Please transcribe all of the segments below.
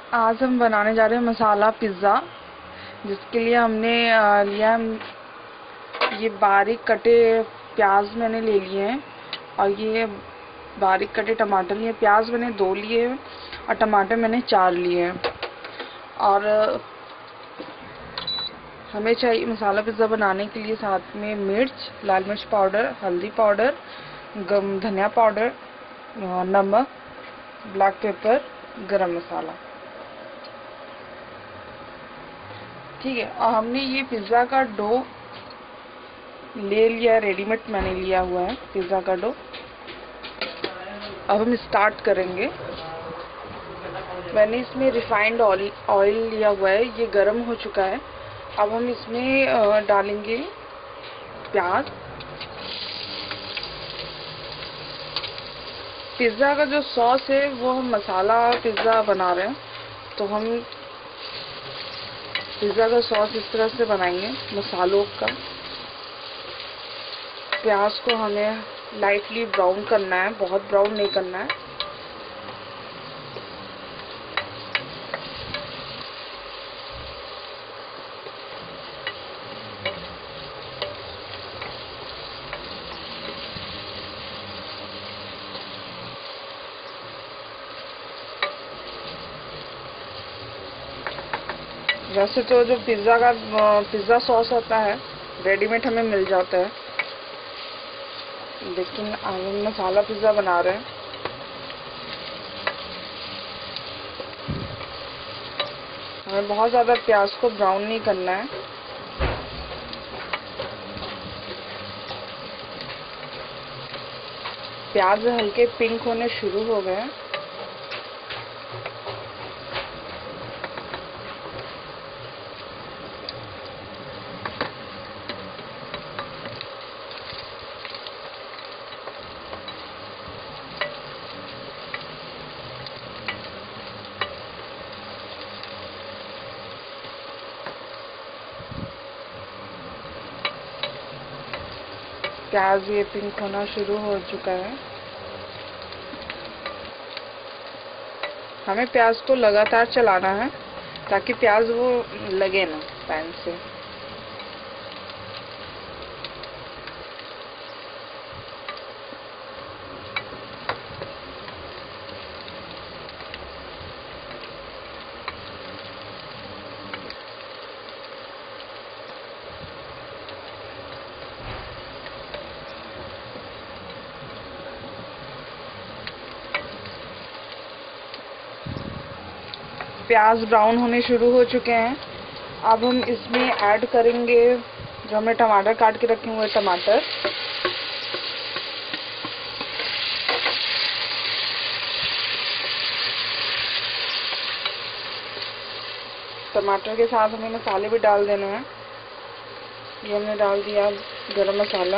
आज हम बनाने जा रहे हैं मसाला पिज़्ज़ा, जिसके लिए हमने लिया ये बारीक कटे प्याज मैंने ले लिए हैं, और ये बारीक कटे टमाटर लिए। प्याज मैंने 2 लिए हैं और टमाटर मैंने 4 लिए हैं। और हमें चाहिए मसाला पिज़्ज़ा बनाने के लिए साथ में मिर्च, लाल मिर्च पाउडर, हल्दी पाउडर, धनिया पाउडर, नमक, ब्लैक पेपर, गरम मसाला। ठीक है। और हमने ये पिज़्ज़ा का डो ले लिया, रेडीमेड मैंने लिया हुआ है पिज़्ज़ा का डो। अब हम स्टार्ट करेंगे। मैंने इसमें रिफाइंड ऑयल लिया हुआ है, ये गर्म हो चुका है। अब हम इसमें डालेंगे प्याज। पिज़्ज़ा का जो सॉस है वो हम मसाला पिज़्ज़ा बना रहे हैं, तो हम पिज़्ज़ा का सॉस इस तरह से बनाएंगे मसालों का। प्याज को हमें लाइटली ब्राउन करना है, बहुत ब्राउन नहीं करना है। वैसे तो जो पिज़्ज़ा सॉस होता है रेडीमेड हमें मिल जाता है, लेकिन हम मसाला पिज़्ज़ा बना रहे हैं। हमें बहुत ज़्यादा प्याज को ब्राउन नहीं करना है। प्याज हल्के पिंक होने शुरू हो गए हैं। प्याज ये पिंक होना शुरू हो चुका है। हमें प्याज को लगातार चलाना है ताकि प्याज वो लगे ना पैन से। प्याज ब्राउन होने शुरू हो चुके हैं। अब हम इसमें ऐड करेंगे जो हमने टमाटर काट के रखे हुए टमाटर। टमाटर के साथ हमें मसाले भी डाल देने हैं। ये हमने डाल दिया गरम मसाला,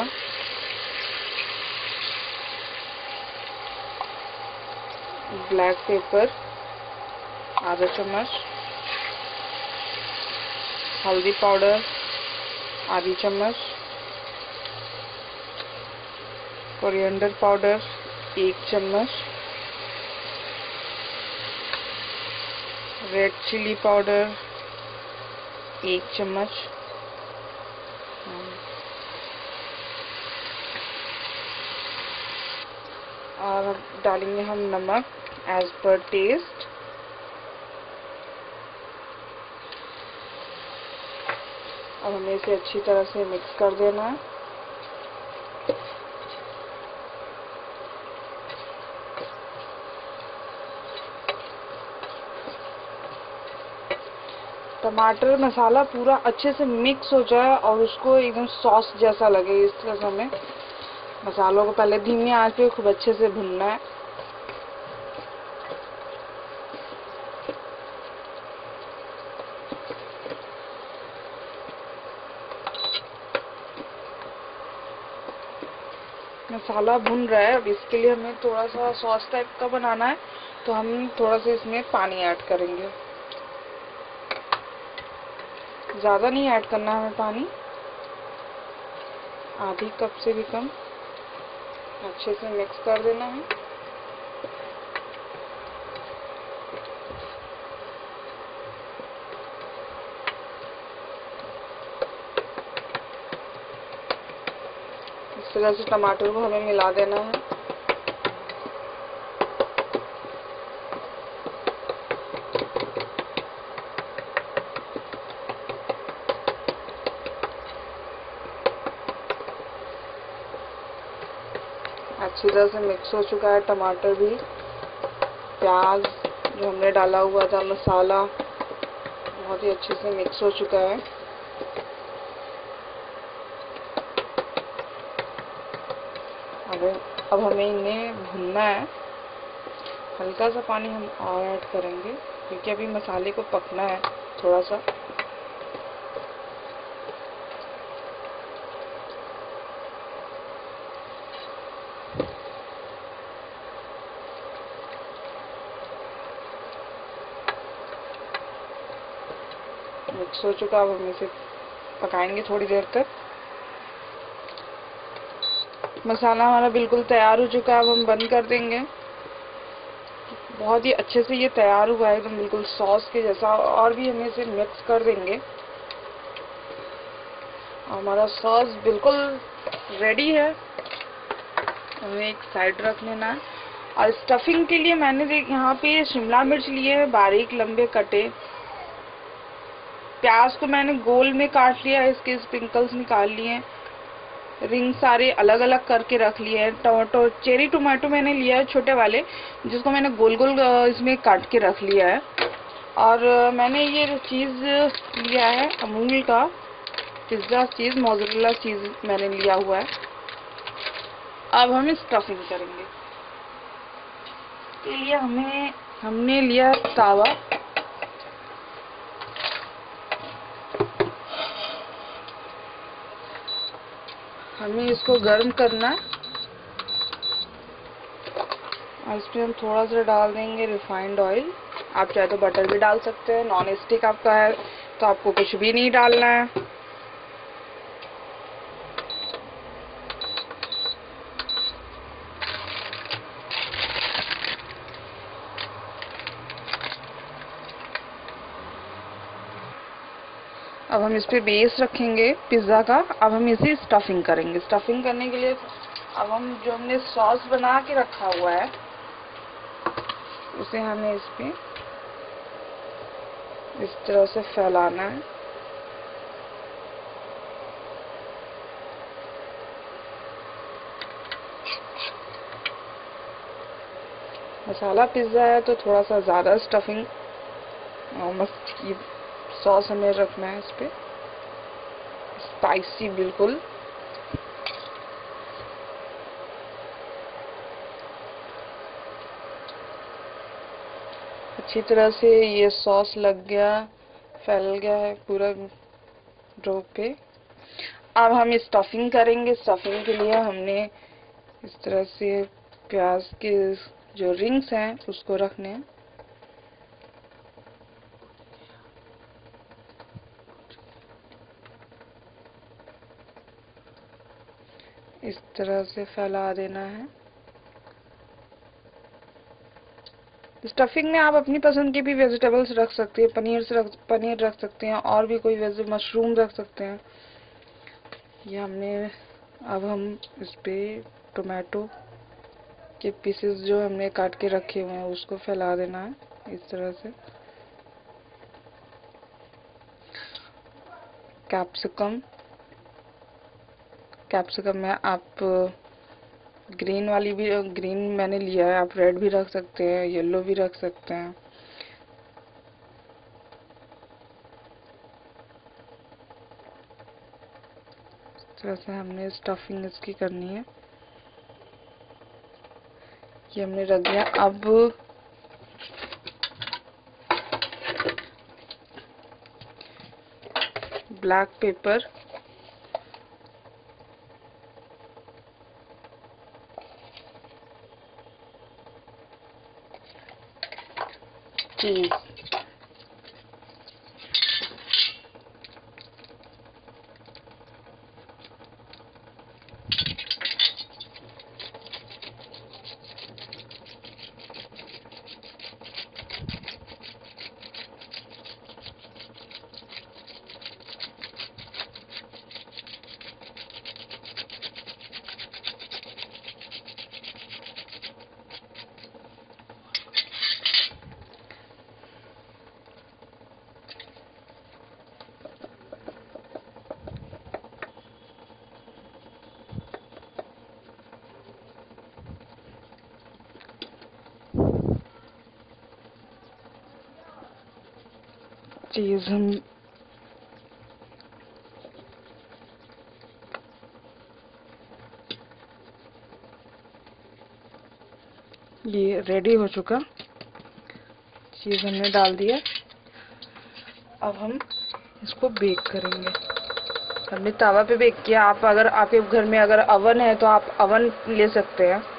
ब्लैक पेपर आधा चम्मच, हल्दी पाउडर आधी चम्मच, कोरिएंडर पाउडर 1 चम्मच, रेड चिली पाउडर 1 चम्मच, और डालेंगे हम नमक एज पर टेस्ट। अब हमें इसे अच्छी तरह से मिक्स कर देना है। टमाटर मसाला पूरा अच्छे से मिक्स हो जाए और उसको एकदम सॉस जैसा लगे, इस तरह से हमें मसालों को पहले धीमी आंच पे खूब अच्छे से भूनना है। मसाला भुन रहा है। अब इसके लिए हमें थोड़ा सा सॉस टाइप का बनाना है, तो हम थोड़ा सा इसमें पानी ऐड करेंगे। ज़्यादा नहीं ऐड करना है हमें पानी, आधी कप से भी कम। अच्छे से मिक्स कर देना है। इस तरह से टमाटर को हमें मिला देना है। अच्छी तरह से मिक्स हो चुका है टमाटर भी, प्याज जो हमने डाला हुआ था, मसाला बहुत ही अच्छे से मिक्स हो चुका है। अब हमें इन्हें भूनना है। हल्का सा पानी हम और ऐड करेंगे क्योंकि अभी मसाले को पकना है थोड़ा सा। मिक्स हो चुका, अब हम इसे पकाएंगे थोड़ी देर तक। मसाला हमारा बिल्कुल तैयार हो चुका है, अब हम बंद कर देंगे। बहुत ही अच्छे से ये तैयार हुआ है, एकदम बिल्कुल सॉस के जैसा। और भी हम इसे मिक्स कर देंगे। हमारा सॉस बिल्कुल रेडी है, हमें एक साइड रख लेना है। और स्टफिंग के लिए मैंने यहाँ पे शिमला मिर्च लिए है बारीक लंबे कटे। प्याज को मैंने गोल में काट लिया है, इसके स्प्रिंकल्स निकाल लिए हैं। रिंग सारे अलग अलग करके रख लिए हैं। टमाटो चेरी टोमेटो मैंने लिया है छोटे वाले, जिसको मैंने गोल गोल इसमें काट के रख लिया है। और मैंने ये चीज़ लिया है अमूल का पिज्ज़ा चीज़, मोज़रेला चीज़ मैंने लिया हुआ है। अब हम स्टफिंग करेंगे। इसके लिए हमने लिया तावा। हमें इसको गर्म करना है और इसमें हम थोड़ा सा डाल देंगे रिफाइंड ऑयल। आप चाहे तो बटर भी डाल सकते हैं। नॉन स्टिक आपका है तो आपको कुछ भी नहीं डालना है। अब हम इस पे बेस रखेंगे पिज्ज़ा का। अब हम इसे स्टफिंग करेंगे। स्टफिंग करने के लिए अब हम जो हमने सॉस बना के रखा हुआ है उसे हमें इस पे इस तरह से फैलाना है। मसाला पिज्ज़ा है तो थोड़ा सा ज़्यादा स्टफिंग ये सॉस हमें रखना है इस पे, स्पाइसी बिल्कुल। अच्छी तरह से ये सॉस लग गया, फैल गया है पूरा डो पे। अब हम स्टफिंग करेंगे। स्टफिंग के लिए हमने इस तरह से प्याज के जो रिंग्स हैं उसको रखने हैं। इस तरह से फैला देना है। स्टफिंग में आप अपनी पसंद की भी वेजिटेबल्स रख सकते हैं। पनीर रख सकते हैं, और भी कोई मशरूम रख सकते हैं। ये हमने अब हम इस पे टोमेटो के पीसेस जो हमने काट के रखे हुए हैं उसको फैला देना है इस तरह से। कैप्सिकम में आप ग्रीन मैंने लिया है, आप रेड भी रख सकते हैं, येलो भी रख सकते हैं। इस तरह से हमने स्टफिंग इसकी करनी है। ये हमने रख दिया। अब ब्लैक पेपर, चीज, चीज़ हम ये रेडी हो चुका, चीज़ हमने डाल दिया। अब हम इसको बेक करेंगे। हमने तवा पे बेक किया। आप अगर आपके घर में अगर अवन है तो आप अवन ले सकते हैं।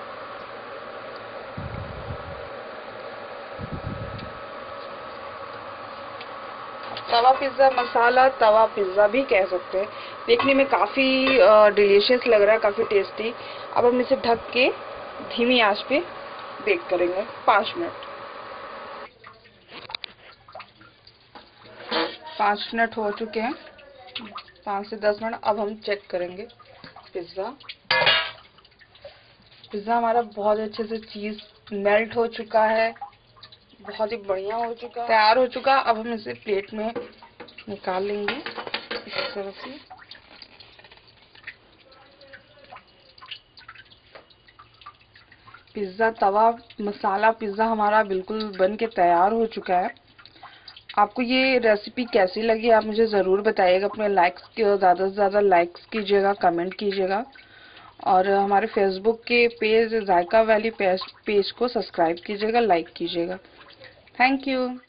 तवा पिज़्ज़ा मसाला, तवा पिज़्ज़ा भी कह सकते हैं। देखने में काफ़ी डिलीशियस लग रहा है, काफ़ी टेस्टी। अब हम इसे ढक के धीमी आंच पे बेक करेंगे 5 मिनट। 5 मिनट हो चुके हैं, 5 से 10 मिनट। अब हम चेक करेंगे पिज़्ज़ा। पिज़्ज़ा हमारा बहुत अच्छे से चीज़ मेल्ट हो चुका है, बहुत ही बढ़िया हो चुका, तैयार हो चुका। अब हम इसे प्लेट में निकाल लेंगे इस तरह से। पिज़्ज़ा तवा मसाला पिज़्ज़ा हमारा बिल्कुल बन के तैयार हो चुका है। आपको ये रेसिपी कैसी लगी आप मुझे ज़रूर बताइएगा। अपने लाइक्स के ज़्यादा से ज़्यादा लाइक्स कीजिएगा, कमेंट कीजिएगा, और हमारे फेसबुक के पेज जायका वैली पेज को सब्सक्राइब कीजिएगा, लाइक कीजिएगा। Thank you.